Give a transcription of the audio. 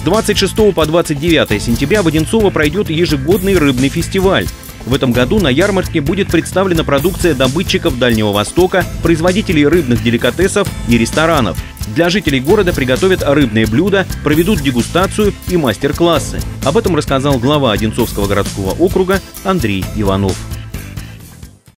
26 по 29 сентября в Одинцово пройдет ежегодный рыбный фестиваль. В этом году на ярмарке будет представлена продукция добытчиков Дальнего Востока, производителей рыбных деликатесов и ресторанов. Для жителей города приготовят рыбные блюда, проведут дегустацию и мастер-классы. Об этом рассказал глава Одинцовского городского округа Андрей Иванов.